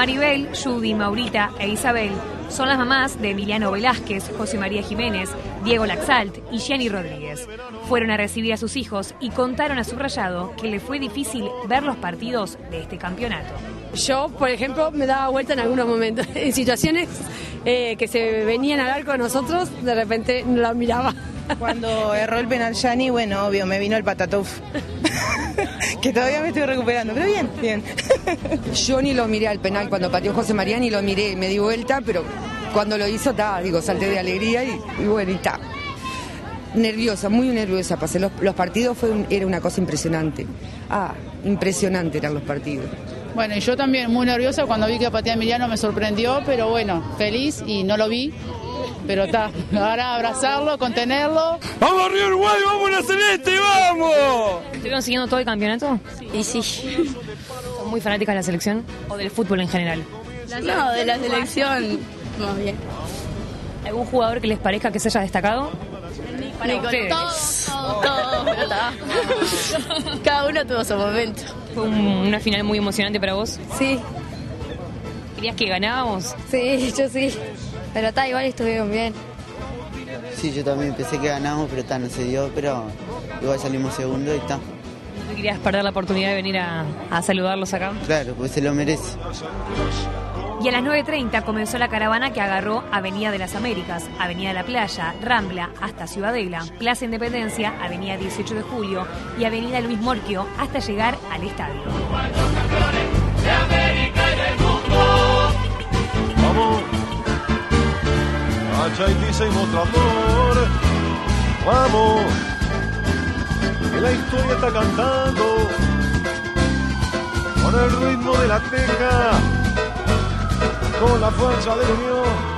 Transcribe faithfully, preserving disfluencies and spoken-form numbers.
Maribel, Judy, Maurita e Isabel son las mamás de Emiliano Velázquez, José María Jiménez, Diego Laxalt y Gianni Rodríguez. Fueron a recibir a sus hijos y contaron a Subrayado que le fue difícil ver los partidos de este campeonato. Yo, por ejemplo, me daba vuelta en algunos momentos, en situaciones eh, que se venían al arco de nosotros, de repente no la miraba. Cuando erró el penal Gianni, bueno, obvio, me vino el patatuf. Que todavía me estoy recuperando, pero bien, bien. Yo ni lo miré al penal, cuando pateó José María ni lo miré, me di vuelta, pero cuando lo hizo, ta, digo, salté de alegría y, y bueno, y está. Nerviosa, muy nerviosa, pasé los, los partidos, fue un, era una cosa impresionante. Ah, impresionante eran los partidos. Bueno, y yo también muy nerviosa cuando vi que pateaba Emiliano, me sorprendió, pero bueno, feliz y no lo vi. Pero está, ahora abrazarlo, contenerlo. ¡Vamos arriba Uruguay, vamos a la celeste, vamos! ¿Estuvieron siguiendo todo el campeonato? Y sí. ¿Son muy fanáticas de la selección o del fútbol en general? No, de la selección, más bien. ¿Algún jugador que les parezca que se haya destacado? Para ustedes. Todos, todos, todos, pero está. Cada uno tuvo su momento. ¿Fue un, una final muy emocionante para vos? Sí. ¿Querías que ganábamos? Sí, yo sí. Pero está, igual estuvieron bien. Sí, yo también pensé que ganábamos, pero está, no se dio, pero igual salimos segundo y está. ¿No te querías perder la oportunidad de venir a, a saludarlos acá? Claro, pues se lo merece. Y a las nueve treinta comenzó la caravana que agarró Avenida de las Américas, Avenida de la Playa, Rambla hasta Ciudadela, Plaza Independencia, Avenida dieciocho de julio y Avenida Luis Morquio hasta llegar al estadio. Vamos. Chaití y Mostrador, vamos, que la historia está cantando, con el ritmo de la teja, con la fuerza de la unión.